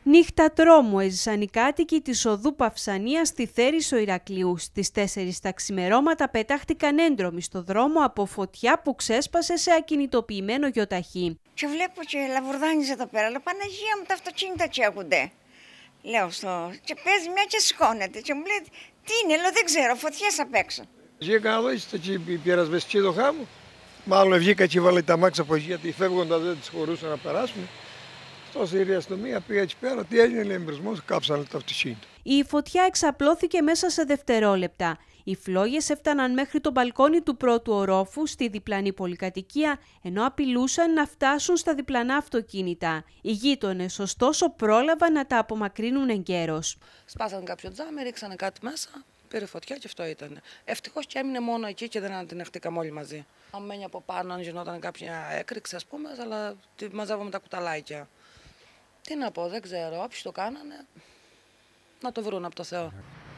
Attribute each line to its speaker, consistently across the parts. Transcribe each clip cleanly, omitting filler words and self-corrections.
Speaker 1: Νύχτα τρόμου έζησαν οι κάτοικοι της οδού Παυσανία στη Θέρισο Ηρακλείου. Στις 4 τα ξημερώματα πετάχτηκαν έντρομοι στο δρόμο από φωτιά που ξέσπασε σε ακινητοποιημένο γιοταχή.
Speaker 2: Και βλέπω και λαβουρδάνιζε εδώ πέρα. Λέω, Παναγία μου, τα αυτοκίνητα τσέχονται. Λέω και παίζει μια και σηκώνεται. Και μου λέει, τι είναι, λέω, δεν ξέρω, φωτιές απ' έξω.
Speaker 3: Βγήκα εδώ, στο πειρασβεστική το χάμω. Μάλλον βγήκα και βάλε τα μάξα από εκεί, γιατί φεύγοντας δεν τις χωρούσαν να περάσουν. Στη αστυνομία πήγα εκεί πέρα, τι έγινε, λέει εμπρισμός, κάψανε το αυτοκίνητο.
Speaker 1: Η φωτιά εξαπλώθηκε μέσα σε δευτερόλεπτα. Οι φλόγες έφταναν μέχρι το μπαλκόνι του πρώτου ορόφου στη διπλανή πολυκατοικία, ενώ απειλούσαν να φτάσουν στα διπλανά αυτοκίνητα. Οι γείτονες, ωστόσο, πρόλαβαν να τα απομακρύνουν εγκαίρως.
Speaker 4: Σπάσανε κάποιο τζάμι, ρίξανε κάτι μέσα, πήρε φωτιά και αυτό ήταν. Ευτυχώς και έμεινε μόνο εκεί και δεν αντινεχτήκαμε όλοι μαζί. Αν μένει από πάνω, αν γινόταν κάποια έκρηξη, ας πούμε, αλλά μαζεύαμε τα κουταλάκια. Τι να πω, δεν ξέρω. Όποιοι το κάνανε, να το βρουν από το Θεό.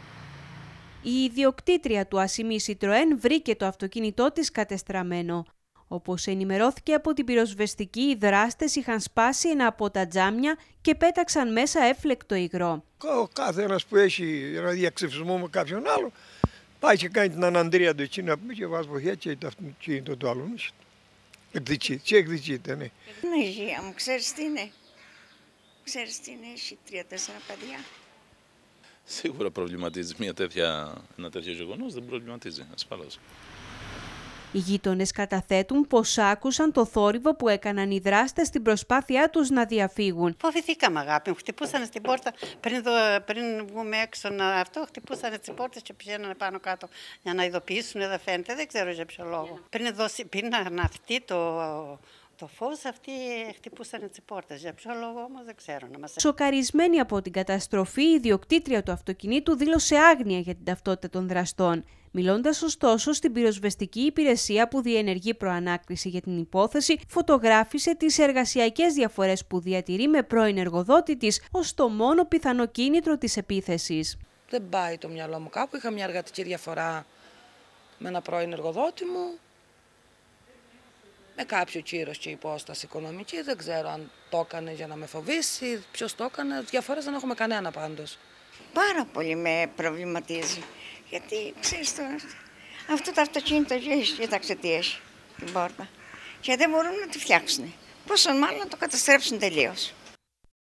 Speaker 1: Η ιδιοκτήτρια του Ασημί Citroën βρήκε το αυτοκίνητό της κατεστραμμένο. Όπως ενημερώθηκε από την πυροσβεστική, οι δράστες είχαν σπάσει ένα από τα τζάμια και πέταξαν μέσα έφλεκτο υγρό.
Speaker 3: Ο κάθε ένας που έχει ένα διαξυφισμό με κάποιον άλλο, πάει και κάνει την αναντρία του εκεί να πούμε και βάζει βοηθιά και το αυτοκίνητο του άλλου. Εκδικείται, ναι.
Speaker 2: Είναι υγεία μου, ξέρεις τι είναι. Ξέρεις τι είναι, έχει 3-4 παιδιά.
Speaker 5: Σίγουρα προβληματίζει ένα τέτοιο γεγονός, δεν προβληματίζει, ασφαλώς.
Speaker 1: Οι γείτονες καταθέτουν πως άκουσαν το θόρυβο που έκαναν οι δράστες στην προσπάθειά τους να διαφύγουν.
Speaker 6: Φοβηθήκαμε, αγάπη μου. Χτυπούσαν στην πόρτα πριν βγούμε έξω. Χτυπούσαν τις πόρτες και πηγαίνανε πάνω κάτω για να ειδοποιήσουν. Δεν φαίνεται, δεν ξέρω για ποιο λόγο. Πριν να αναφτεί το φως, αυτοί χτυπούσαν τις πόρτες. Για ποιο λόγο όμως δεν ξέρω.
Speaker 1: Σοκαρισμένη από την καταστροφή, η ιδιοκτήτρια του αυτοκινήτου δήλωσε άγνοια για την ταυτότητα των δραστών. Μιλώντας ωστόσο στην πυροσβεστική υπηρεσία που διενεργεί προανάκριση για την υπόθεση, φωτογράφησε τις εργασιακές διαφορές που διατηρεί με πρώην εργοδότη της ως το μόνο πιθανό κίνητρο της επίθεσης.
Speaker 4: Δεν πάει το μυαλό μου κάπου. Είχα μια εργατική διαφορά με ένα πρώην εργοδότη μου, με κάποιο κύρος και υπόσταση οικονομική. Δεν ξέρω αν το έκανε για να με φοβήσει, ποιος το έκανε. Διαφορές δεν έχουμε κανένα πάντως.
Speaker 2: Πάρα πολύ με προβληματίζει. Γιατί, ξέρεις τώρα, αυτό το αυτοκίνητο κοίταξε τι έχει την πόρτα. Και δεν μπορούν να τη φτιάξουν. Πόσο μάλλον να το καταστρέψουν τελείως.